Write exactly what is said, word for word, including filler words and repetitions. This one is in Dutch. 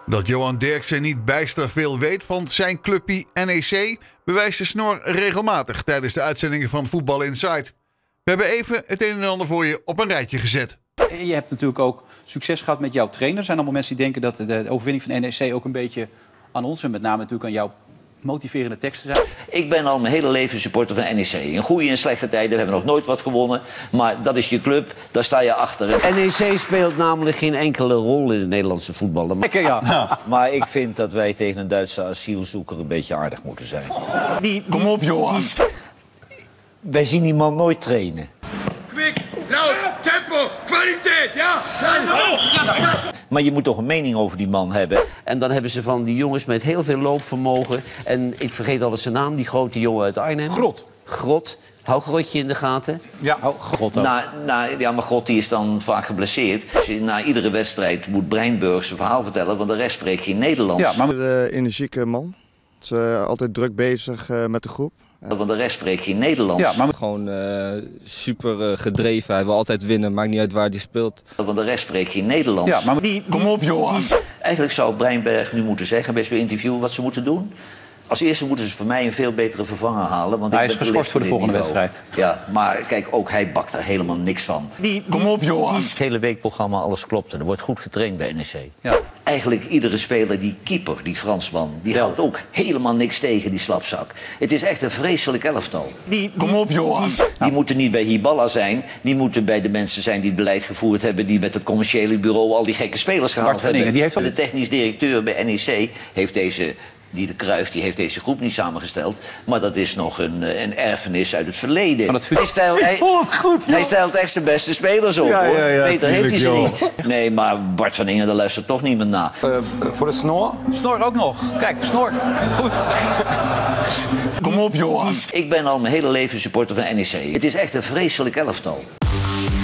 Dat Johan Derksen niet bijster veel weet van zijn clubpie N E C bewijst de Snor regelmatig tijdens de uitzendingen van Voetbal Inside. We hebben even het een en ander voor je op een rijtje gezet. Je hebt natuurlijk ook succes gehad met jouw trainer. Er zijn allemaal mensen die denken dat de overwinning van N E C ook een beetje aan ons en met name natuurlijk aan jouw motiverende teksten zijn. Ik ben al mijn hele leven supporter van N E C. In goede en slechte tijden hebben we nog nooit wat gewonnen. Maar dat is je club, daar sta je achter. N E C speelt namelijk geen enkele rol in het Nederlandse voetbal. Lekker, ja. Ja. Maar ik vind dat wij tegen een Duitse asielzoeker een beetje aardig moeten zijn. Die, die, Kom op, Johan. Die... Wij zien die man nooit trainen. Kwik, laut, tempo, kwaliteit, ja! Maar je moet toch een mening over die man hebben. En dan hebben ze van die jongens met heel veel loopvermogen. En ik vergeet al eens zijn naam, die grote jongen uit Arnhem. Grot. Grot. Hou Grotje in de gaten. Ja, oh, God ook. Na, na, ja, maar God die is dan vaak geblesseerd. Dus na iedere wedstrijd moet Breinburg zijn verhaal vertellen, want de rest spreekt geen Nederlands. Ja, maar... Een energieke man. Is uh, altijd druk bezig uh, met de groep. Want de rest spreekt geen Nederlands. Ja, maar... Gewoon uh, super uh, gedreven. Hij wil altijd winnen, maakt niet uit waar hij speelt. Want de rest spreekt geen Nederlands. Ja, maar die, Kom op, Johan. Eigenlijk zou Breinburg nu moeten zeggen bij zo'n interview wat ze moeten doen. Als eerste moeten ze voor mij een veel betere vervanger halen. Want hij ik is ben geschorst voor de volgende niveau. wedstrijd. Ja, maar kijk, ook hij bakt er helemaal niks van. Die, die, Kom op, Johan. Het hele weekprogramma, alles klopt. Er wordt goed getraind bij N E C. Ja. Eigenlijk iedere speler, die keeper, die Fransman, die Ja. houdt ook helemaal niks tegen, die slapzak. Het is echt een vreselijk elftal. die, Kom op, Johan. Die moeten niet bij Hiballa zijn. Die moeten bij de mensen zijn die het beleid gevoerd hebben, die met het commerciële bureau al die gekke spelers gehaald Bart van hebben. Ingen, die heeft De technisch directeur bij N E C heeft deze... Die de Cruijff, die heeft deze groep niet samengesteld. Maar dat is nog een, een erfenis uit het verleden. Van het hij stelt, hij, hij stelt echt zijn beste spelers op, Ja, hoor. ja, ja, Beter heeft hij ze tuurlijk, niet. Nee, maar Bart van Ingen, daar luistert toch niemand naar. Uh, voor de Snor. Snor ook nog. Kijk, Snor. Goed. Kom op, Johan. Ik ben al mijn hele leven supporter van N E C. Het is echt een vreselijk elftal.